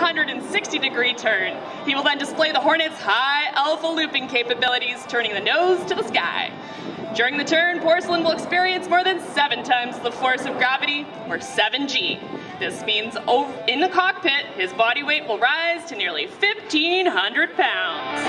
360-degree turn. He will then display the Hornet's high alpha looping capabilities, turning the nose to the sky. During the turn, Porcelain will experience more than 7 times the force of gravity, or 7G. This means in the cockpit, his body weight will rise to nearly 1,500 pounds.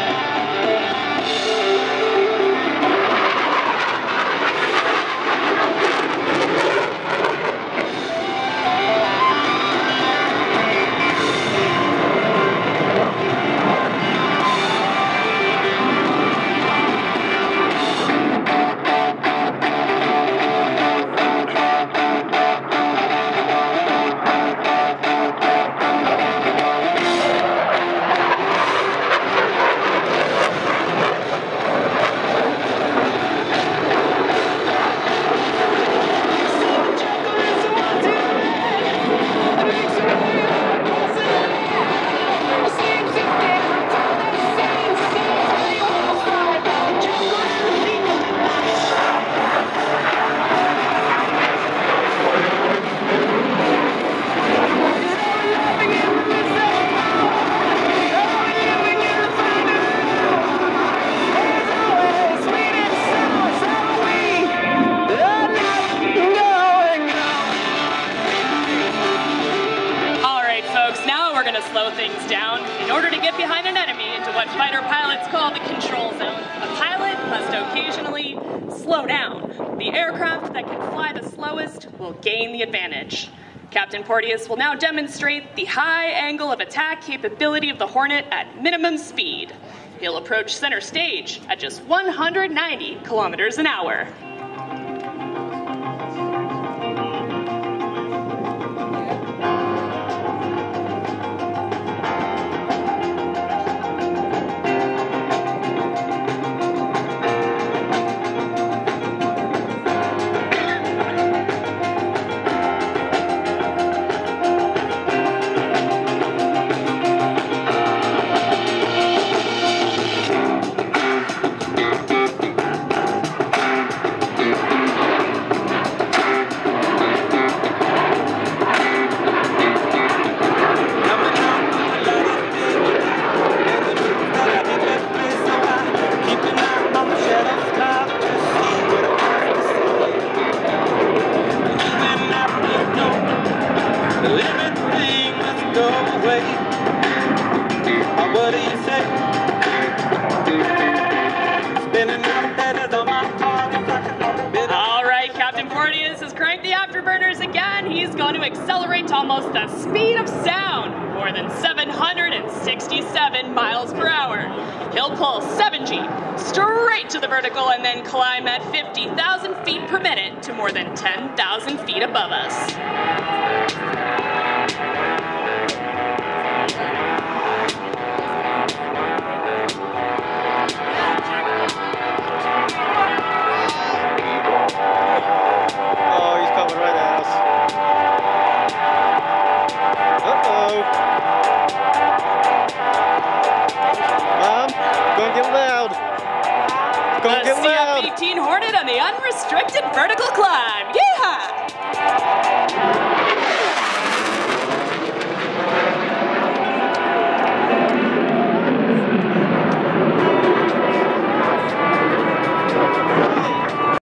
Slow things down in order to get behind an enemy into what fighter pilots call the control zone. A pilot must occasionally slow down. The aircraft that can fly the slowest will gain the advantage. Captain Porteous will now demonstrate the high angle of attack capability of the Hornet at minimum speed. He'll approach center stage at just 190 kilometers an hour. Alright, Captain Porteous has cranked the afterburners again. He's going to accelerate to almost the speed of sound, more than 767 miles per hour. He'll pull 7G straight to the vertical and then climb at 50,000 feet per minute to more than 10,000 feet above us. The CF-18 Hornet on the unrestricted vertical climb.